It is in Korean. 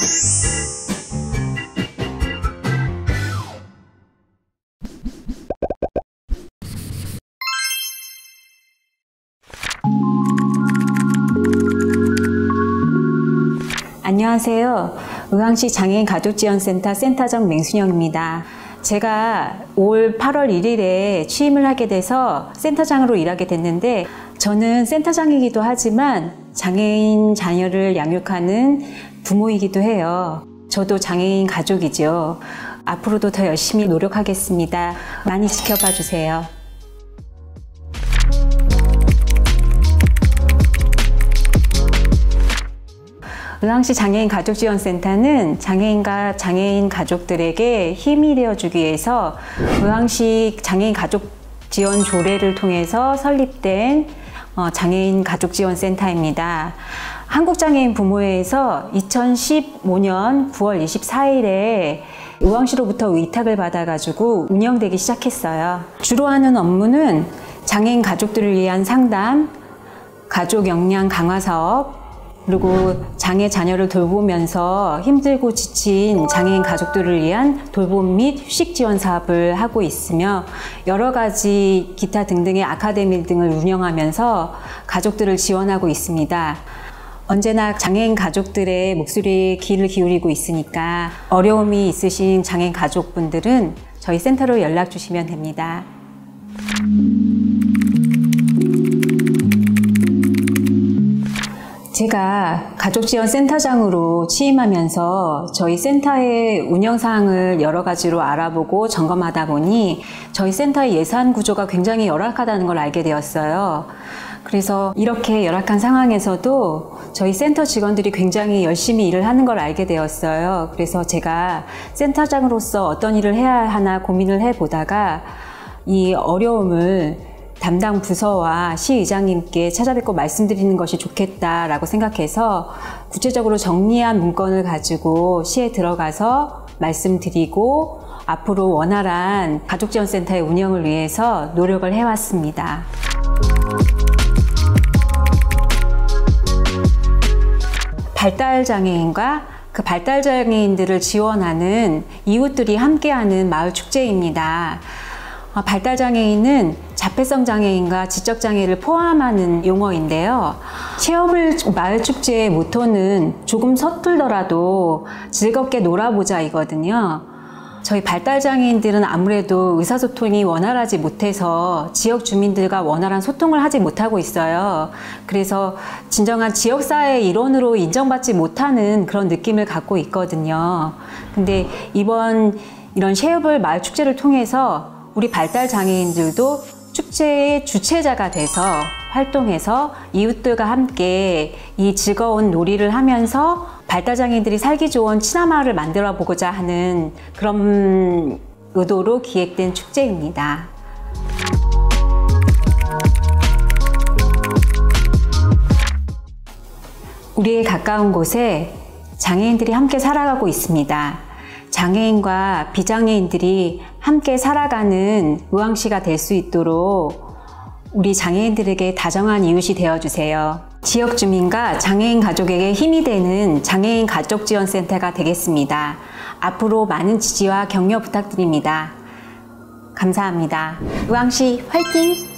안녕하세요. 의왕시 장애인 가족지원센터 센터장 맹순영입니다. 제가 올 8월 1일에 취임을 하게 돼서 센터장으로 일하게 됐는데, 저는 센터장이기도 하지만 장애인 자녀를 양육하는 부모이기도 해요. 저도 장애인 가족이죠. 앞으로도 더 열심히 노력하겠습니다. 많이 지켜봐 주세요. 의왕시 장애인 가족지원센터는 장애인과 장애인 가족들에게 힘이 되어주기 위해서 의왕시 장애인 가족지원 조례를 통해서 설립된 장애인 가족지원센터입니다. 한국장애인 부모회에서 2015년 9월 24일에 의왕시로부터 위탁을 받아가지고 운영되기 시작했어요. 주로 하는 업무는 장애인 가족들을 위한 상담, 가족 역량 강화 사업, 그리고 장애 자녀를 돌보면서 힘들고 지친 장애인 가족들을 위한 돌봄 및 휴식 지원 사업을 하고 있으며, 여러 가지 기타 등등의 아카데미 등을 운영하면서 가족들을 지원하고 있습니다. 언제나 장애인 가족들의 목소리에 귀를 기울이고 있으니까 어려움이 있으신 장애인 가족분들은 저희 센터로 연락 주시면 됩니다. 제가 가족지원센터장으로 취임하면서 저희 센터의 운영사항을 여러 가지로 알아보고 점검하다 보니 저희 센터의 예산 구조가 굉장히 열악하다는 걸 알게 되었어요. 그래서 이렇게 열악한 상황에서도 저희 센터 직원들이 굉장히 열심히 일을 하는 걸 알게 되었어요. 그래서 제가 센터장으로서 어떤 일을 해야 하나 고민을 해보다가 이 어려움을 담당 부서와 시의장님께 찾아뵙고 말씀드리는 것이 좋겠다라고 생각해서 구체적으로 정리한 문건을 가지고 시에 들어가서 말씀드리고 앞으로 원활한 가족지원센터의 운영을 위해서 노력을 해왔습니다. 발달장애인과 그 발달장애인들을 지원하는 이웃들이 함께하는 마을축제입니다. 발달장애인은 자폐성 장애인과 지적장애를 포함하는 용어인데요. 체험을 마을축제의 모토는 조금 서툴더라도 즐겁게 놀아보자 이거든요. 저희 발달장애인들은 아무래도 의사소통이 원활하지 못해서 지역 주민들과 원활한 소통을 하지 못하고 있어요. 그래서 진정한 지역사회의 일원으로 인정받지 못하는 그런 느낌을 갖고 있거든요. 근데 이번 이런 쉐어블 마을축제를 통해서 우리 발달장애인들도 축제의 주체자가 돼서 활동해서 이웃들과 함께 이 즐거운 놀이를 하면서 발달장애인들이 살기 좋은 친화마을을 만들어 보고자 하는 그런 의도로 기획된 축제입니다. 우리의 가까운 곳에 장애인들이 함께 살아가고 있습니다. 장애인과 비장애인들이 함께 살아가는 의왕시가 될 수 있도록 우리 장애인들에게 다정한 이웃이 되어주세요. 지역 주민과 장애인 가족에게 힘이 되는 장애인 가족지원센터가 되겠습니다. 앞으로 많은 지지와 격려 부탁드립니다. 감사합니다. 의왕시 화이팅!